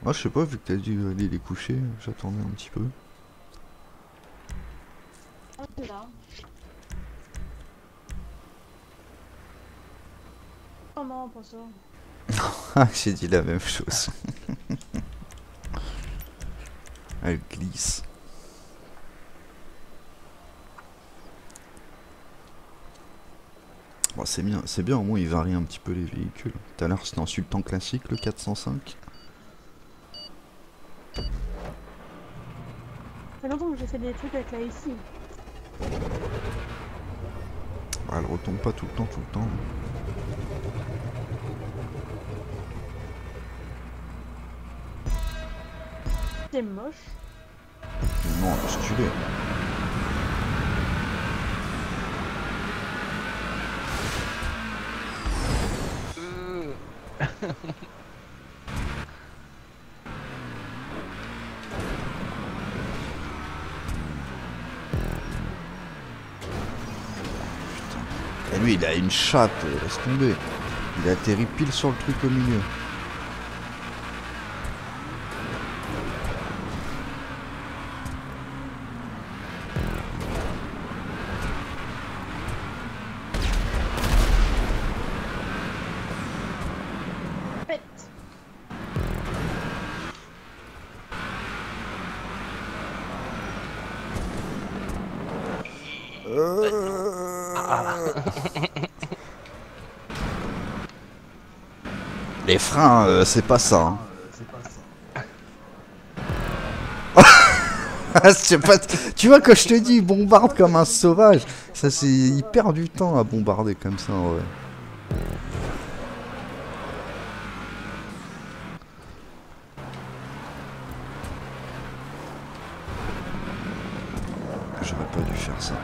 Moi je sais pas, vu que t'as dû aller les coucher, j'attendais un petit peu. Ah, c'est là. Oh non, pas ça. Ah, j'ai dit la même chose. Elle glisse. Bon, c'est bien, au moins il varie un petit peu les véhicules. Tout à l'heure c'était en sultan classique le 405. Ça fait longtemps que j'ai fait des trucs avec la SI. Ah, elle retombe pas tout le temps, tout le temps. C'est moche. Non, elle est stylée. Et lui il a une chatte, laisse tomber. Il atterrit pile sur le truc au milieu. Pète. Les freins, c'est pas ça. Hein. Je sais pas, tu vois, quand je te dis, il bombarde comme un sauvage, ça c'est. Il perd du temps à bombarder comme ça, ouais. J'aurais pas dû faire ça.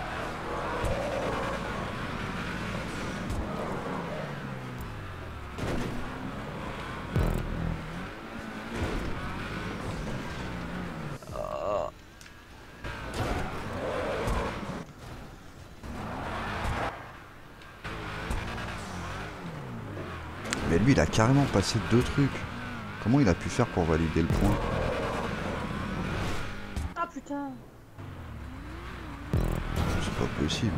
Mais lui, il a carrément passé deux trucs. Comment il a pu faire pour valider le point? Ah putain. C'est pas possible.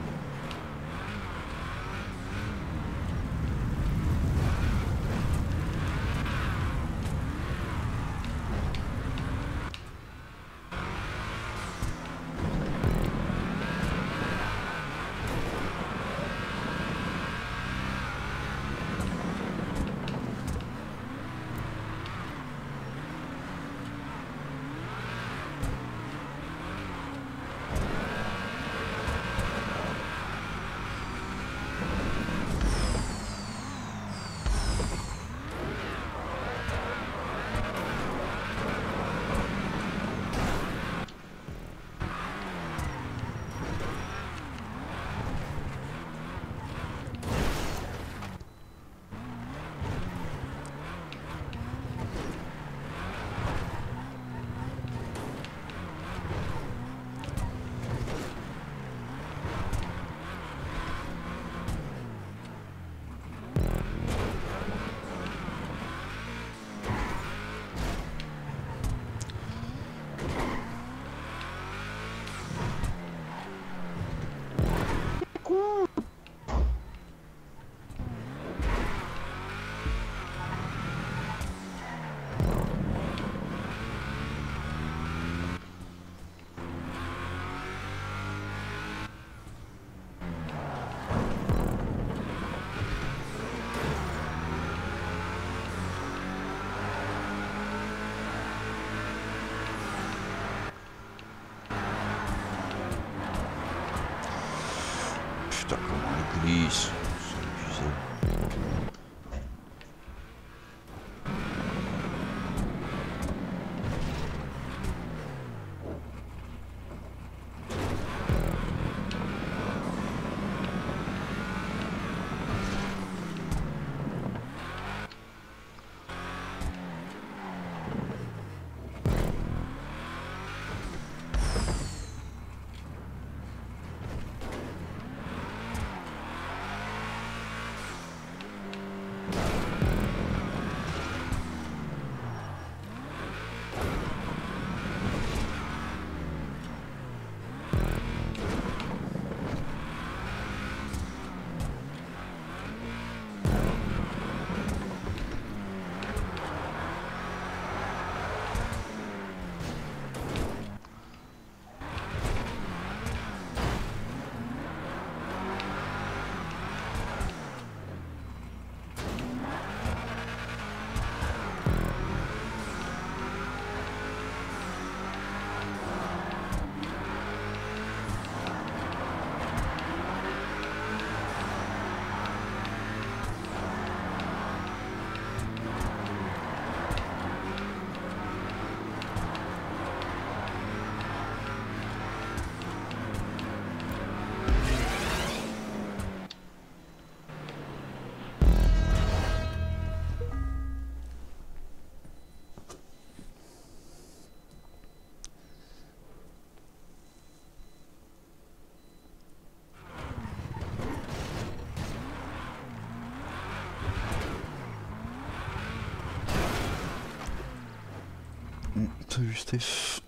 Con. Putain, comment il glisse. C'est abusé. T'as vu Steph?